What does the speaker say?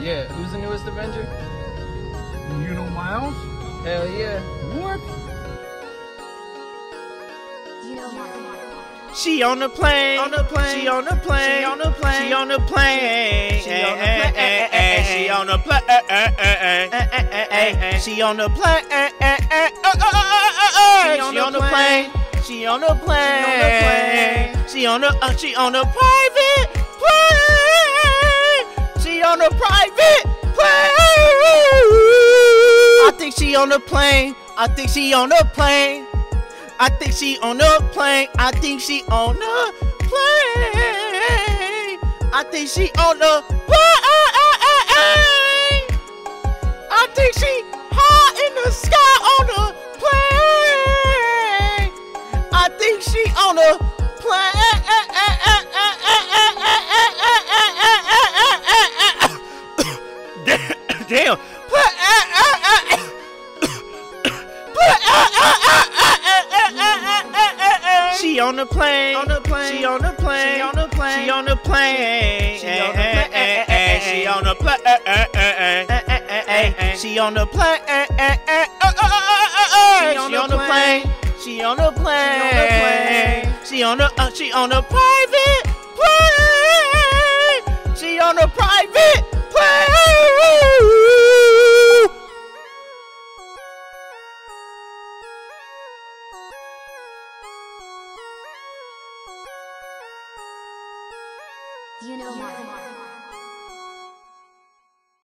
Yeah, who's the newest Avenger? Yuno Miles? Hell yeah. What? She on the plane, she on the plane, she on the plane, she on the plane, she on the plane, she on the plane, she on the plane, she on the plane, she on the private plane, she on the private plane. I think she on the plane, I think she on the plane. I think she on the plane. I think she on the plane. I think she on the plane. I think she high in the sky on the plane. I think she on the plane. Damn. She on the plane, she on the plane, she on the plane, she on the plane, she on the plane, she on the plane, she on the plane, she on the private plane, she on the private plane. You know more.